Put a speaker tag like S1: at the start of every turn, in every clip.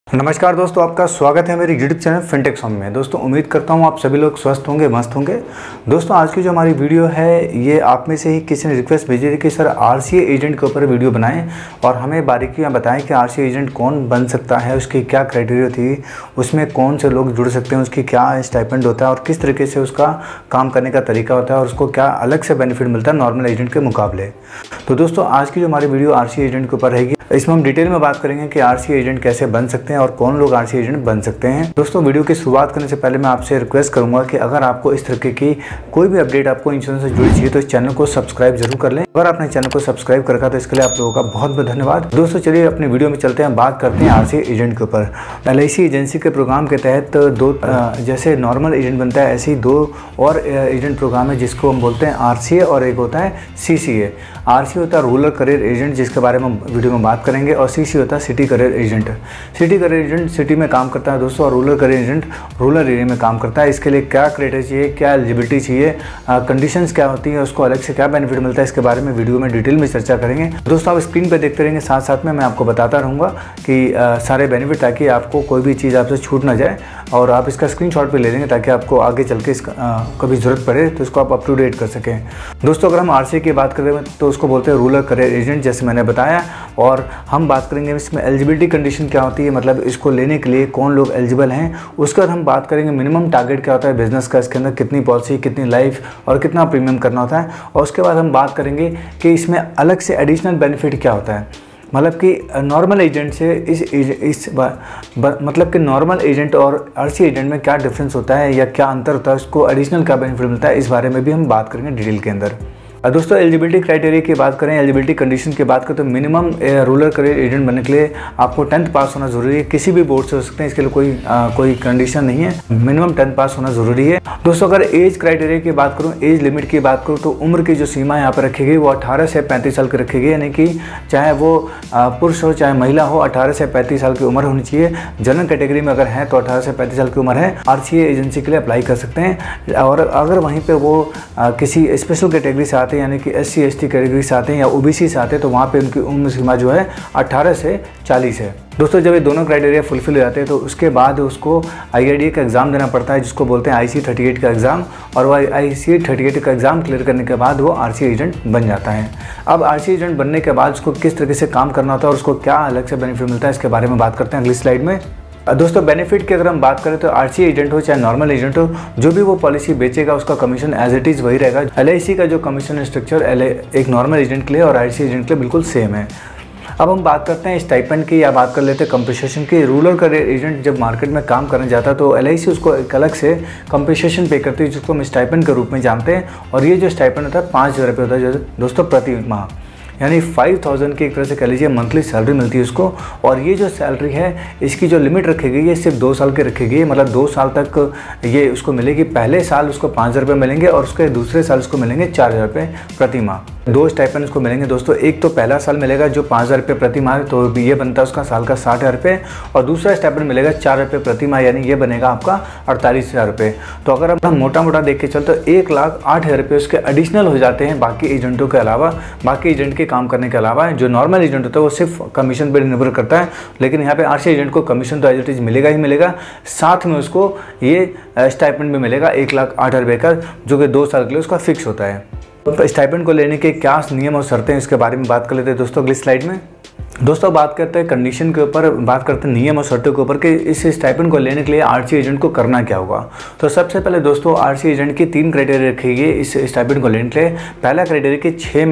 S1: नमस्कार दोस्तों, आपका स्वागत है मेरे YouTube चैनल फिनटेक स्वामी में। दोस्तों उम्मीद करता हूँ आप सभी लोग स्वस्थ होंगे, मस्त होंगे। दोस्तों आज की जो हमारी वीडियो है ये आप में से ही किसी ने रिक्वेस्ट भेजी थी कि सर RCA एजेंट के ऊपर वीडियो बनाएं और हमें बारीकियाँ बताएं कि RCA एजेंट कौन बन सकता है, उसकी क्या क्राइटेरिया थी, उसमें कौन से लोग जुड़ सकते हैं, उसकी क्या स्टाइपेंड होता है और किस तरीके से उसका काम करने का तरीका होता है और उसको क्या अलग से बेनिफिट मिलता है नॉर्मल एजेंट के मुकाबले। तो दोस्तों आज की जो हमारी वीडियो RCA एजेंट के ऊपर रहेगी। इसमें हम डिटेल में बात करेंगे कि RCA एजेंट कैसे बन सकते हैं और कौन लोग RCA एजेंट बन सकते हैं। दोस्तों वीडियो की शुरुआत करने से पहले मैं आपसे रिक्वेस्ट करूंगा कि अगर आपको इस तरीके की कोई भी अपडेट आपको इंश्योरेंस से जुड़ी चाहिए तो इस चैनल को सब्सक्राइब जरूर कर लें। अगर आपने चैनल को सब्सक्राइब कर रखा तो इसके लिए आप लोगों का बहुत बहुत धन्यवाद। दोस्तों चलिए अपनी वीडियो में चलते हैं, बात करते हैं RCA एजेंट के ऊपर। LIC एजेंसी के प्रोग्राम के तहत दो जैसे नॉर्मल एजेंट बनता है ऐसे ही दो और एजेंट प्रोग्राम है जिसको हम बोलते हैं RCA और एक होता है CCA। RCA होता है रूरल करियर एजेंट जिसके बारे में वीडियो में बात करेंगे और CCA होता है city career agent. City career agent city में काम करता है दोस्तों और rural career agent rural area में काम करता है। इसके लिए क्या क्राइटेरिया चाहिए, क्या एलिजिबिलिटी चाहिए, कंडीशंस क्या होती है, उसको अलग से क्या बेनिफिट मिलता है, इसके बारे में वीडियो में डिटेल में चर्चा करेंगे। दोस्तों आप स्क्रीन पर देखते रहेंगे, साथ साथ में मैं आपको बताता रहूँगा कि सारे बेनिफिट, ताकि आपको कोई भी चीज़ आपसे छूट ना जाए और आप इसका स्क्रीनशॉट भी ले लेंगे ताकि आपको आगे चल के कभी ज़रूरत पड़े तो इसको आप अप टू डेट कर सकें। दोस्तों अगर हम RCA की बात करें तो उसको बोलते हैं रूरल करियर एजेंट जैसे मैंने बताया, और हम बात करेंगे इसमें एलिजिबिलिटी कंडीशन क्या होती है, मतलब इसको लेने के लिए कौन लोग एलिजिबल हैं। उसके बाद हम बात करेंगे मिनिमम टारगेट क्या होता है बिजनेस का, इसके अंदर कितनी पॉलिसी, कितनी लाइफ और कितना प्रीमियम करना होता है। और उसके बाद हम बात करेंगे कि इसमें अलग से एडिशनल बेनिफिट क्या होता है, मतलब कि नॉर्मल एजेंट से मतलब कि नॉर्मल एजेंट और RCA एजेंट में क्या डिफरेंस होता है या क्या अंतर होता है, उसको एडिशनल क्या बेनिफिट मिलता है, इस बारे में भी हम बात करेंगे डिटेल के अंदर। दोस्तों एलिजिबिलिटी क्राइटेरिया की बात करें, एलिजिबिलिटी कंडीशन की बात करें तो मिनिमम रूरल करियर एजेंट बनने के लिए आपको 10th पास होना जरूरी है। किसी भी बोर्ड से हो सकते हैं, इसके लिए कोई कंडीशन नहीं है, मिनिमम 10th पास होना जरूरी है। दोस्तों अगर एज क्राइटेरिया की बात करूं, एज लिमिट की बात करूं तो उम्र की जो सीमा यहाँ पर रखी गई वो 18 से 35 साल की रखी गई, यानी कि चाहे वो पुरुष हो चाहे महिला हो 18 से 35 साल की उम्र होनी चाहिए। जनरल कैटेगरी में अगर है तो 18 से 35 साल की उम्र है, RCA एजेंसी के लिए अप्लाई कर सकते हैं। और अगर वहीं पर वो किसी स्पेशल कैटेगरी से यानी कि SC ST कैटेगरी से आते हैं या OBC से आते हैं तो वहाँ पे उनकी उम्र सीमा जो है 18 से 40 है। दोस्तों जब ये दोनों क्राइटेरिया फुलफिल हो जाते हैं तो उसके बाद उसको IRDA का एग्ज़ाम देना पड़ता है जिसको बोलते हैं IC 38 का एग्ज़ाम, और वो IC 38 का एग्ज़ाम क्लियर करने के बाद वो RCA एजेंट बन जाता है। अब RCA एजेंट बनने के बाद उसको किस तरीके से काम करना होता है और उसको क्या अलग से बेनिफिट मिलता है, इसके बारे में बात करते हैं अगली स्लाइड में। दोस्तों बेनिफिट की अगर हम बात करें तो RCA एजेंट हो चाहे नॉर्मल एजेंट हो, जो भी वो पॉलिसी बेचेगा उसका कमीशन एज इट इज़ वही रहेगा। LIC का जो कमीशन स्ट्रक्चर एक नॉर्मल एजेंट के लिए और RCA एजेंट के लिए बिल्कुल सेम है। अब हम बात करते हैं स्टाइपेंड की या बात कर लेते हैं कंपनसेशन की। रूरल करियर एजेंट जब मार्केट में काम करने जाता है तो LIC उसको एक अलग से कंपनसेशन पे करती है जिसको हम स्टाइपेंड के रूप में जानते हैं, और ये जो स्टाइपेंड होता है 5,000 रुपये होता है दोस्तों प्रति माह, यानी 5,000 की एक तरह से कह लीजिए मंथली सैलरी मिलती है उसको। और ये जो सैलरी है इसकी जो लिमिट रखी गई है सिर्फ 2 साल की रखी गई है, मतलब 2 साल तक ये उसको मिलेगी। पहले साल उसको 5,000 रुपये मिलेंगे और उसके दूसरे साल उसको मिलेंगे 4,000 रुपये प्रति माह। 2 स्टाइपेंड उसको मिलेंगे दोस्तों। एक तो पहला साल मिलेगा जो 5,000 रुपये प्रति माह, तो ये बनता है उसका साल का 60,000 रुपये, और दूसरा स्टाइपेंड मिलेगा 4 रुपये प्रति माह, यानी ये बनेगा आपका 48,000 रुपये। तो अगर हम मोटा मोटा देख के चलते तो 1,08,000 रुपये उसके एडिशनल हो जाते हैं बाकी एजेंटों के अलावा, बाकी एजेंट के काम करने के अलावा। जो नॉर्मल एजेंट होता है वो सिर्फ कमीशन पर निर्भर करता है, लेकिन यहाँ पे RCA एजेंट को कमीशन तो एज इट इज मिलेगा ही मिलेगा, साथ में उसको ये स्टाइपेंड भी मिलेगा 1,08,000 रुपये का, जो कि 2 साल के लिए उसका फिक्स होता है। तो स्टाइपेंड को लेने के क्या नियम और शर्तें हैं इसके बारे में बात कर लेते हैं दोस्तों अगली स्लाइड में। दोस्तों बात करते हैं कंडीशन के ऊपर, बात करते हैं नियम और शर्तों के ऊपर कि इस स्टाइपेंड को लेने के लिए RCA एजेंट को करना क्या होगा। तो सबसे पहले दोस्तों RCA एजेंट की 3 क्राइटेरिया रखी गई इस स्टाइपेंड को लेने के लिए। पहला क्राइटेरिया कि 6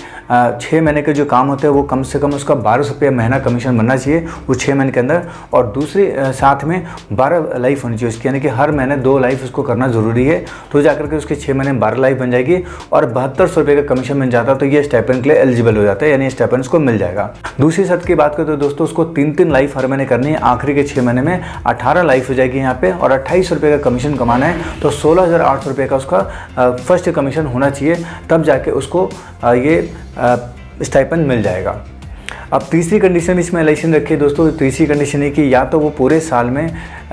S1: महीने के जो काम होते हैं वो कम से कम उसका 1,200 रुपये महीना कमीशन बनना चाहिए वो 6 महीने के अंदर, और दूसरी साथ में 12 लाइफ होनी चाहिए उसकी, यानी कि हर महीने 2 लाइफ उसको करना जरूरी है, तो जाकर के उसके 6 महीने में 12 लाइफ बन जाएगी और 7200 रुपये का कमीशन बन जाता है, तो ये स्टाइपेंड के लिए एलिजिबल हो जाता है, यानी स्टाइपेंड उसको मिल जाएगा। दूसरी शर्त की बात करें तो दोस्तों उसको 3 लाइफ हर महीने करनी है, आखिरी के 6 महीने में 18 लाइफ हो जाएगी यहाँ पे, और 28 रुपये का कमीशन कमाना है, तो 16,800 रुपये का उसका फर्स्ट कमीशन होना चाहिए, तब जाके उसको ये स्टाइपेंड मिल जाएगा। अब तीसरी कंडीशन इसमें LIC ने रखी है दोस्तों, तीसरी कंडीशन है कि या तो वो पूरे साल में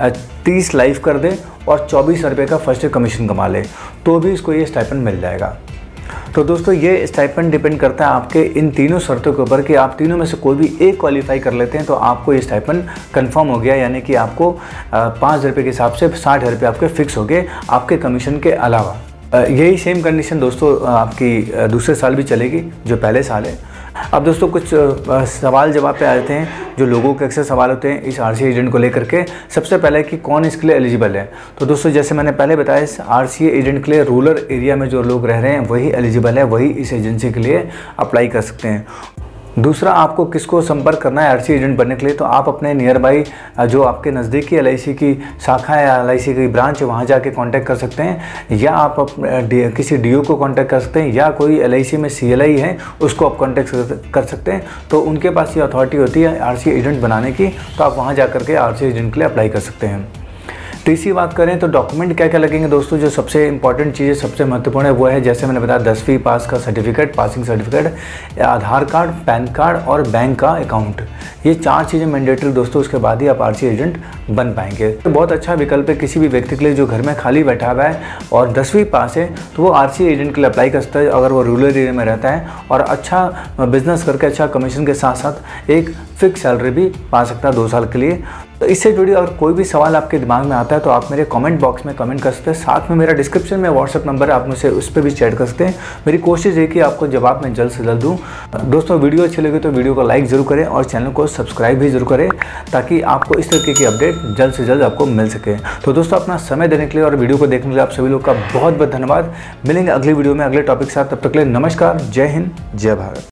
S1: 30 लाइफ कर दे और 24,000 रुपये का फर्स्ट कमीशन कमा ले, तो भी इसको ये स्टाइपेंड मिल जाएगा। तो दोस्तों ये स्टाइपेंड डिपेंड करता है आपके इन तीनों शर्तों के ऊपर कि आप तीनों में से कोई भी एक क्वालिफाई कर लेते हैं तो आपको ये स्टाइपेंड कंफर्म हो गया, यानी कि आपको 5,000 रुपये के हिसाब से 60,000 रुपये आपके फिक्स हो गए आपके कमीशन के अलावा। यही सेम कंडीशन दोस्तों आपकी दूसरे साल भी चलेगी जो पहले साल है। अब दोस्तों कुछ सवाल जवाब पे आते हैं जो लोगों के अक्सर सवाल होते हैं इस आरसीए एजेंट को लेकर के। सबसे पहले कि कौन इसके लिए एलिजिबल है। तो दोस्तों जैसे मैंने पहले बताया, इस आरसीए एजेंट के लिए रूरल एरिया में जो लोग रह रहे हैं वही एलिजिबल है, वही इस एजेंसी के लिए अप्लाई कर सकते हैं। दूसरा, आपको किसको संपर्क करना है आरसीए एजेंट बनने के लिए, तो आप अपने नियर बाई जो आपके नज़दीकी एलआईसी की शाखा है, एलआईसी की ब्रांच है, वहाँ जाके कांटेक्ट कर सकते हैं, या आप किसी डीओ को कांटेक्ट कर सकते हैं, या कोई एलआईसी में सीएलआई है उसको आप कांटेक्ट कर सकते हैं। तो उनके पास ये अथॉरिटी होती है आरसीए एजेंट बनाने की, तो आप वहाँ जा करके आरसीए एजेंट के लिए अप्लाई कर सकते हैं। तीसरी बात करें तो डॉक्यूमेंट क्या क्या लगेंगे दोस्तों। जो सबसे इंपॉर्टेंट चीज़ सबसे महत्वपूर्ण है वो है, जैसे मैंने बताया, 10वीं पास का certificate, passing certificate, Aadhaar card, PAN card और बैंक का अकाउंट। ये 4 चीज़ें मैंडेटरी दोस्तों, उसके बाद ही आप आरसीए एजेंट बन पाएंगे। तो बहुत अच्छा विकल्प है किसी भी व्यक्ति के लिए जो घर में खाली बैठा हुआ है और 10वीं पास है, तो वो आरसीए एजेंट के लिए अप्लाई कर सकता है अगर वो रूरल एरिया में रहता है, और अच्छा बिजनेस करके अच्छा कमीशन के साथ साथ एक फिक्स सैलरी भी पा सकता है 2 साल के लिए। तो इससे जुड़ी अगर कोई भी सवाल आपके दिमाग में आता है तो आप मेरे कमेंट बॉक्स में कमेंट कर सकते हैं। साथ में मेरा डिस्क्रिप्शन में व्हाट्सएप नंबर है, आप मुझसे उस पर भी चैट कर सकते हैं। मेरी कोशिश है कि आपको जवाब मैं जल्द से जल्द दूँ। दोस्तों वीडियो अच्छी लगे तो वीडियो को लाइक ज़रूर करें और चैनल को सब्सक्राइब भी जरूर करें, ताकि आपको इस तरीके की अपडेट जल्द से जल्द आपको मिल सके। तो दोस्तों अपना समय देने के लिए और वीडियो को देखने के लिए आप सभी लोग का बहुत बहुत धन्यवाद। मिलेंगे अगली वीडियो में अगले टॉपिक के साथ, तब तक के लिए नमस्कार, जय हिंद, जय भारत।